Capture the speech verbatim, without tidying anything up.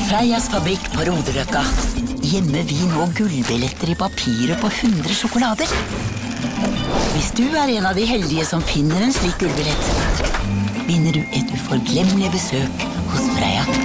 Freias fabrikk på Roderøkka. Gjemmer vi nå gullbilletter i papiret på hundre sjokolader? Hvis du er en av de heldige som finner en slik gullbillett, vinner du et uforglemmelig besøk hos Freia.